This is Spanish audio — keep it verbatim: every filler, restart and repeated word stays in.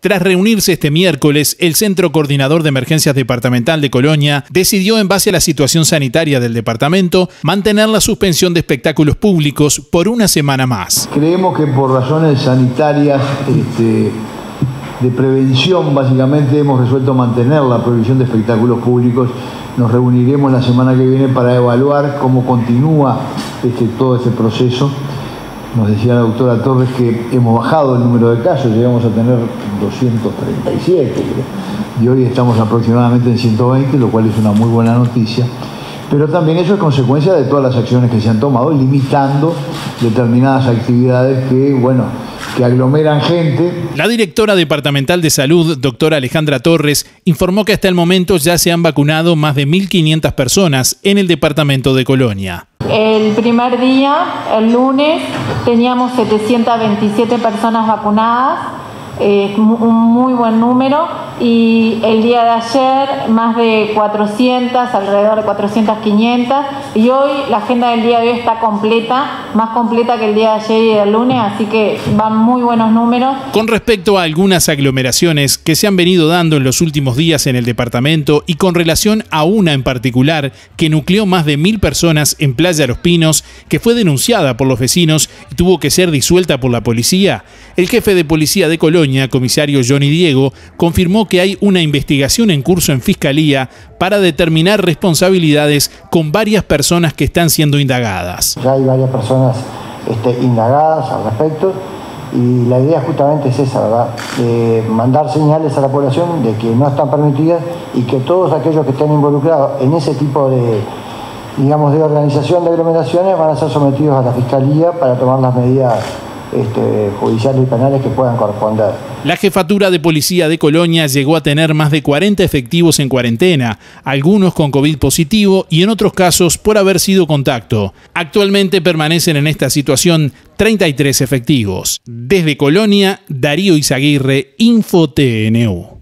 Tras reunirse este miércoles, el Centro Coordinador de Emergencias Departamental de Colonia decidió, en base a la situación sanitaria del departamento, mantener la suspensión de espectáculos públicos por una semana más. Creemos que por razones sanitarias este, de prevención, básicamente hemos resuelto mantener la prohibición de espectáculos públicos. Nos reuniremos la semana que viene para evaluar cómo continúa este, todo este proceso. Nos decía la doctora Torres que hemos bajado el número de casos, llegamos a tener doscientos treinta y siete, y hoy estamos aproximadamente en ciento veinte, lo cual es una muy buena noticia. Pero también eso es consecuencia de todas las acciones que se han tomado, limitando determinadas actividades que, bueno, que aglomeran gente. La directora departamental de salud, doctora Alejandra Torres, informó que hasta el momento ya se han vacunado más de mil quinientas personas en el departamento de Colonia. El primer día, el lunes, teníamos setecientas veintisiete personas vacunadas, eh, un muy buen número, y el día de ayer más de cuatrocientas, alrededor de cuatrocientas, quinientas, y hoy la agenda del día de hoy está completa, más completa que el día de ayer y del lunes, así que van muy buenos números. Con respecto a algunas aglomeraciones que se han venido dando en los últimos días en el departamento y con relación a una en particular que nucleó más de mil personas en Playa Los Pinos, que fue denunciada por los vecinos y tuvo que ser disuelta por la policía, el jefe de policía de Colonia, comisario Johnny Diego, confirmó que hay una investigación en curso en Fiscalía para determinar responsabilidades con varias personas que están siendo indagadas. Ya hay varias personas este, indagadas al respecto y la idea justamente es esa, ¿verdad? Eh, mandar señales a la población de que no están permitidas y que todos aquellos que estén involucrados en ese tipo de, digamos, de organización de aglomeraciones van a ser sometidos a la Fiscalía para tomar las medidas Este, judiciales y penales que puedan corresponder. La jefatura de policía de Colonia llegó a tener más de cuarenta efectivos en cuarentena, algunos con COVID positivo y en otros casos por haber sido contacto. Actualmente permanecen en esta situación treinta y tres efectivos. Desde Colonia, Darío Izaguirre, Info T N U.